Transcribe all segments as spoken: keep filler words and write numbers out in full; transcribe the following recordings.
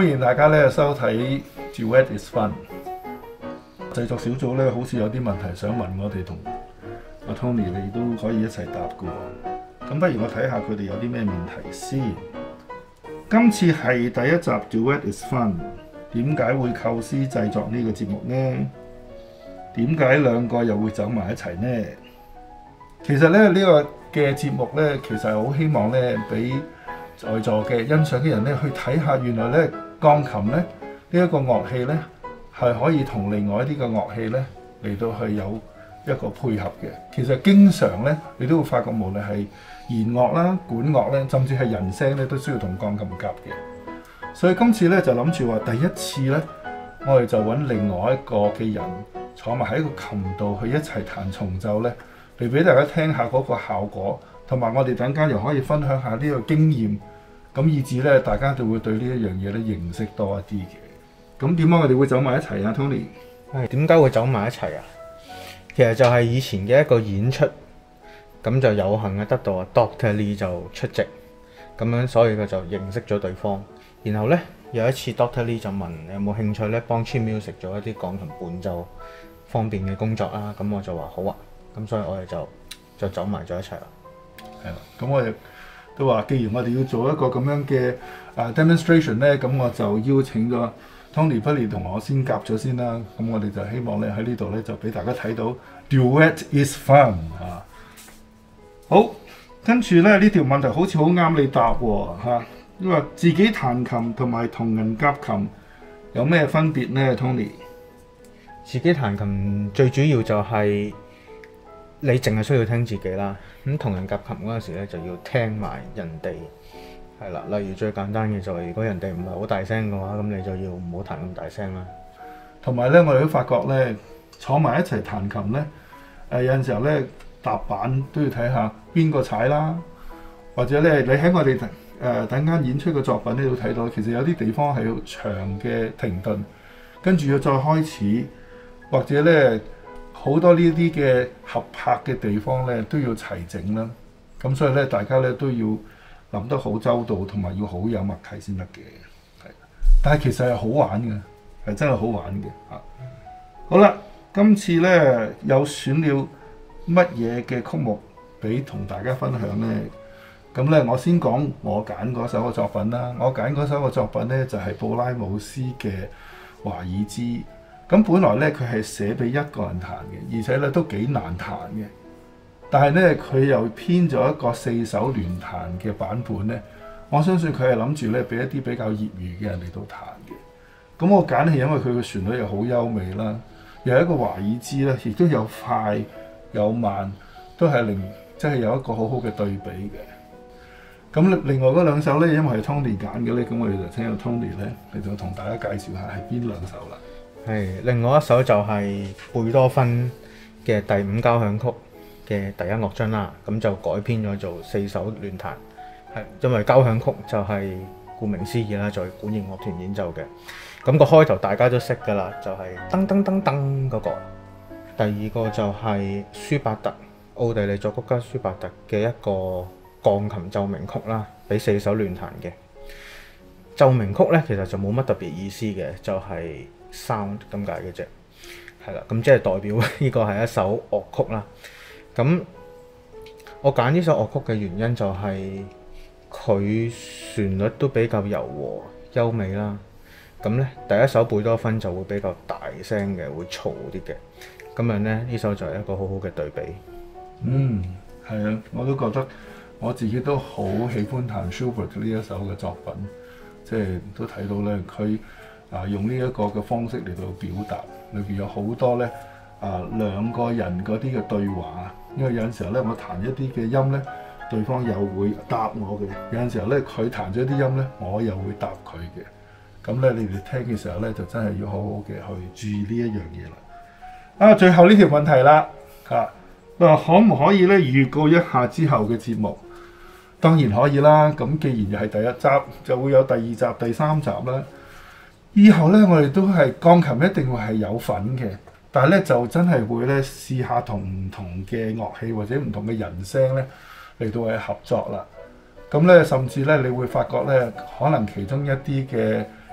歡迎大家咧收睇 Duet is Fun。製作小組咧好似有啲問題想問我哋同阿 Tony，你都可以一齊答嘅喎。咁不如我睇下佢哋有啲咩問題先。今次係第一集 Duet is Fun， 點解會構思製作呢個節目呢？點解兩個又會走埋一齊呢？其實咧呢、呢個嘅節目咧，其實係好希望咧俾在座嘅欣賞嘅人咧去睇下，原來咧鋼琴咧呢一、呢個樂器咧係可以同另外一啲嘅樂器咧嚟到去有一個配合嘅。其實經常咧你都會發覺，無論係弦樂啦、管樂咧，甚至係人聲咧，都需要同鋼琴夾嘅。所以今次咧就諗住話，第一次咧我哋就揾另外一個嘅人坐埋喺個琴度去一齊彈重奏咧，嚟俾大家聽下嗰個效果，同埋我哋等間又可以分享下呢個經驗，咁以至咧大家就會對呢一樣嘢咧認識多一啲嘅。咁點解我哋會走埋一齊啊 ，Tony？ 係點解會走埋一齊啊？其實就係以前嘅一個演出，咁就有幸嘅得到啊 Doctor Lee 就出席，咁樣所以佢就認識咗對方。然後咧有一次 Doctor Lee 就問你有冇興趣咧幫 Chin Music 做一啲鋼琴伴奏方面嘅工作啦，咁我就話好啊，咁所以我哋就就走埋咗一齊啦。 係啦，咁我亦都話，既然我哋要做一個咁樣嘅啊 demonstration 咧，咁我就邀請咗 Tony 不如同我先夾咗先啦。咁我哋就希望咧喺呢度咧就俾大家睇到 Duet is Fun 啊。好，跟住咧呢條問題好似好啱你答喎嚇。因為自己彈琴同埋同人夾琴有咩分別呢 Tony？ 自己彈琴最主要就係你淨係需要聽自己啦。咁同人夾琴嗰陣時咧就要聽埋人哋，係啦。例如最簡單嘅就係如果人哋唔係好大聲嘅話，咁你就要唔好彈咁大聲啦。同埋咧，我哋都發覺咧，坐埋一齊彈琴咧，誒、呃、有陣時候咧踏板都要睇下邊個踩啦，或者咧你喺我哋誒等間演出嘅作品呢度睇到，其實有啲地方係要長嘅停頓，跟住要再開始，或者咧好多呢啲嘅合拍嘅地方咧都要齊整啦。咁所以咧，大家咧都要諗得好周到，同埋要好有默契先得嘅。係，但係其實係好玩嘅，係真係好玩嘅嚇。好啦，今次咧有選了乜嘢嘅曲目俾同大家分享咧？咁咧，我先講我揀嗰首嘅作品啦。我揀嗰首嘅作品咧就係、是、布拉姆斯嘅華爾茲。咁本來咧佢係寫俾一個人彈嘅，而且咧都幾難彈嘅。但係咧佢又編咗一個四手聯彈嘅版本咧。我相信佢係諗住咧俾一啲比較業餘嘅人嚟到彈嘅。咁我揀係因為佢嘅旋律又好優美啦，又係一個華爾茲咧，亦都有快有慢，都係令即係有一個好好嘅對比嘅。咁另外嗰兩首咧，因為係 Tony 揀嘅咧，咁我哋就請阿 Tony 咧嚟到同大家介紹下係邊兩首啦。 係另外一首就係貝多芬嘅第五交響曲嘅第一樂章啦，咁就改編咗做四手聯彈。係因為交響曲就係顧名思義啦，就係管弦樂團演奏嘅。咁個開頭大家都識㗎啦，就係噔噔噔噔嗰個。第二個就係舒伯特，奧地利作曲家舒伯特嘅一個鋼琴奏鳴曲啦，俾四手聯彈嘅奏鳴曲咧，其實就冇乜特別意思嘅，就係、是、sound 咁解嘅啫。係啦，咁即係代表呢個係一首樂曲啦。咁我揀呢首樂曲嘅原因就係佢旋律都比較柔和優美啦。咁咧第一首貝多芬就會比較大聲嘅，會嘈啲嘅。咁樣咧呢首就係一個好好嘅對比。 嗯，係啊，我都覺得。我自己都好喜歡彈 Schubert 呢一首嘅作品，即係都睇到咧，佢啊用呢一個嘅方式嚟到表達，裏邊有好多咧啊兩個人嗰啲嘅對話。因為有陣時候咧，我彈一啲嘅音咧，對方又會答我嘅；有陣時候咧，佢彈咗啲音咧，我又會答佢嘅。咁咧，你哋聽嘅時候咧，就真係要好好嘅去注意呢一樣嘢啦。啊，最後呢條問題啦，嚇，嗱，可唔可以咧預告一下之後嘅節目？當然可以啦，咁既然又係第一集，就會有第二集、第三集啦。以後咧，我哋都係鋼琴一定會係有份嘅，但係咧就真係會咧試下同唔同嘅樂器或者唔同嘅人聲咧嚟到去合作啦。咁咧甚至咧你會發覺咧，可能其中一啲嘅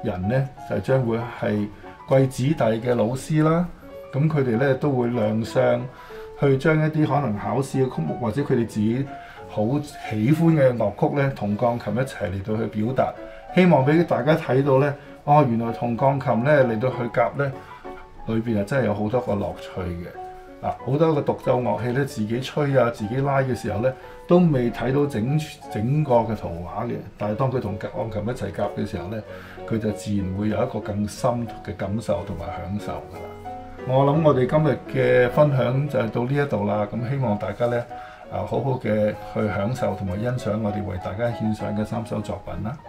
人呢，就將會係貴子弟嘅老師啦。咁佢哋咧都會亮相去將一啲可能考試嘅曲目或者佢哋自己好喜歡嘅樂曲咧，同鋼琴一齊嚟到去表達，希望俾大家睇到咧，哦，原來同鋼琴咧嚟到去夾咧，裏邊啊真係有好多個樂趣嘅。嗱，好多個獨奏樂器咧，自己吹啊，自己拉嘅時候咧，都未睇到整整個嘅圖畫嘅。但係當佢同鋼琴一齊夾嘅時候咧，佢就自然會有一個更深嘅感受同埋享受㗎啦。我諗我哋今日嘅分享就係到呢一度啦。咁希望大家咧啊，好好嘅去享受同埋欣賞我哋為大家獻上嘅三首作品啦。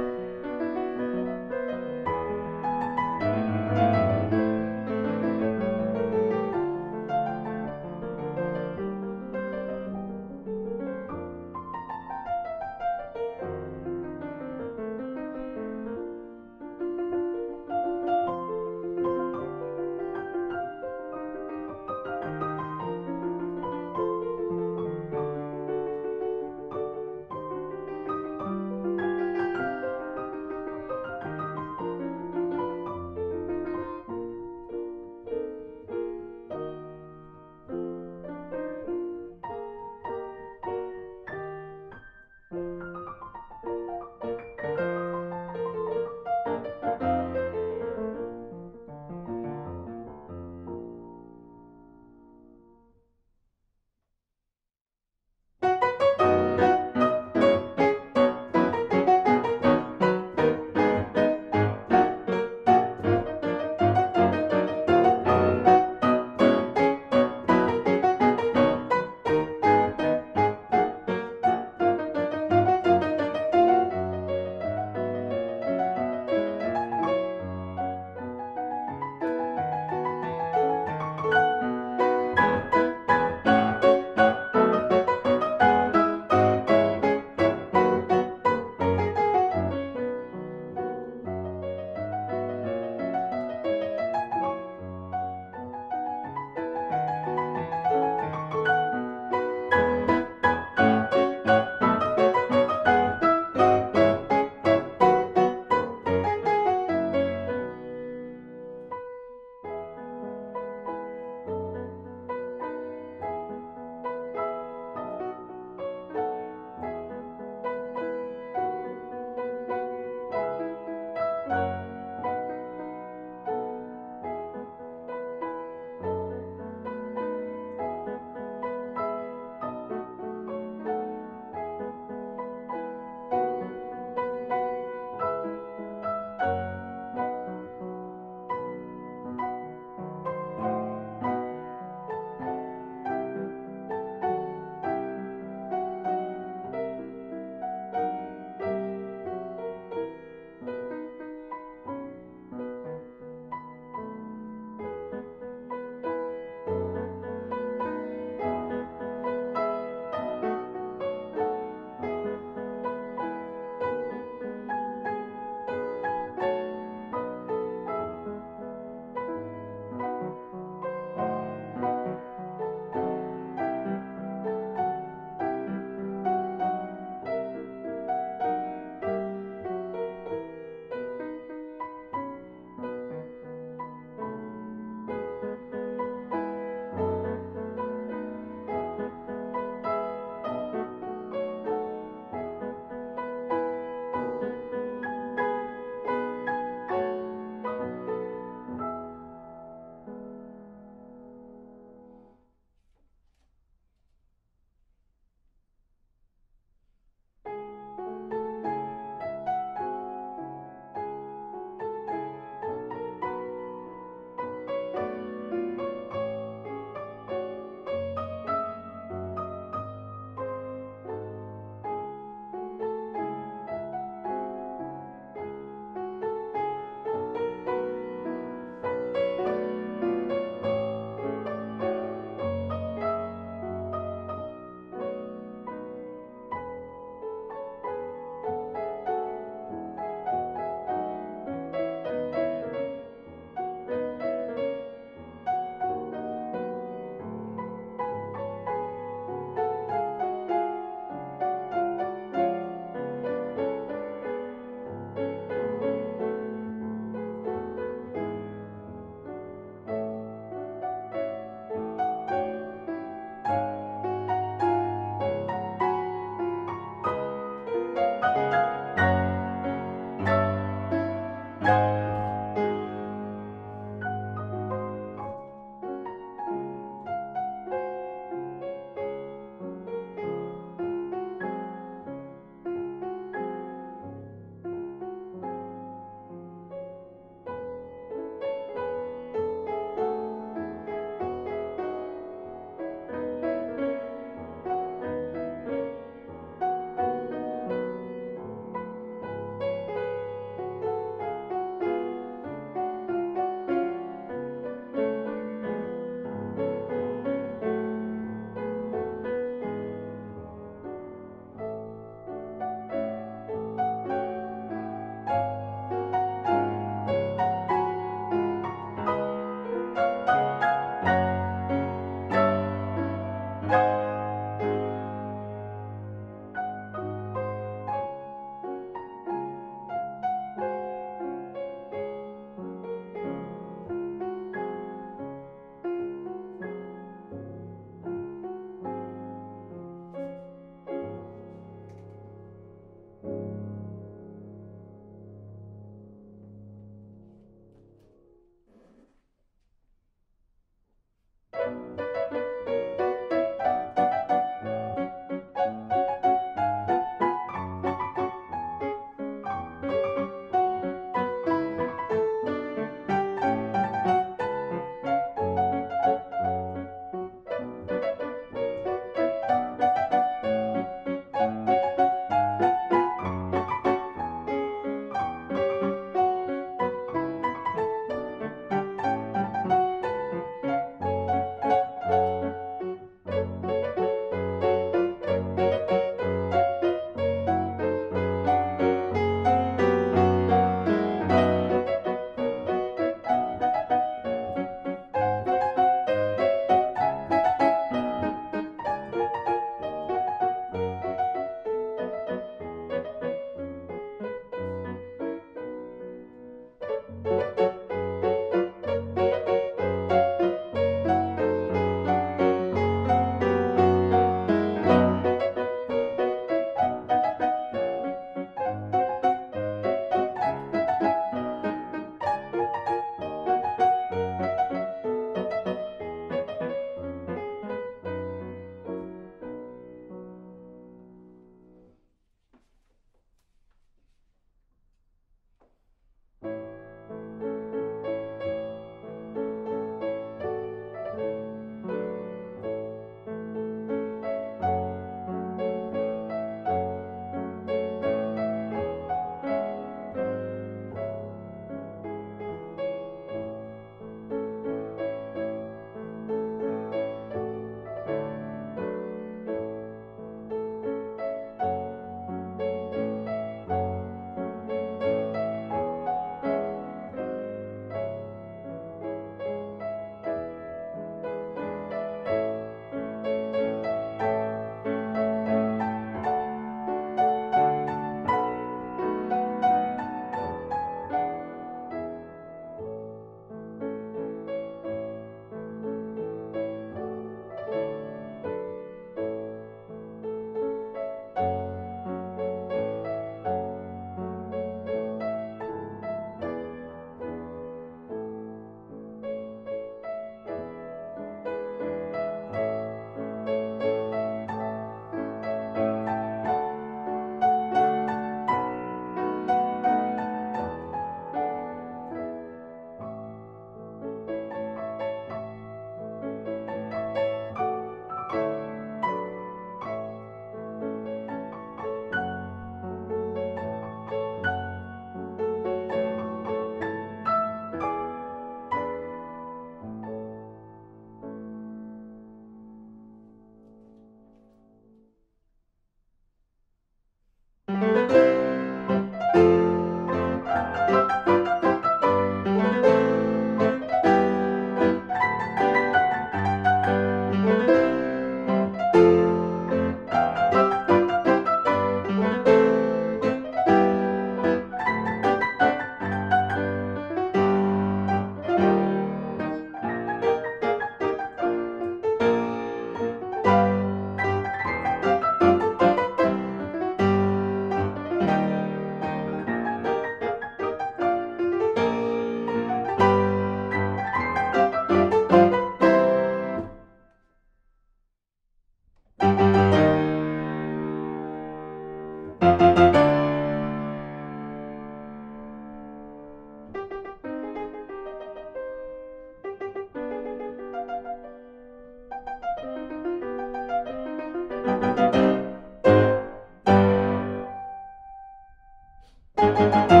拜。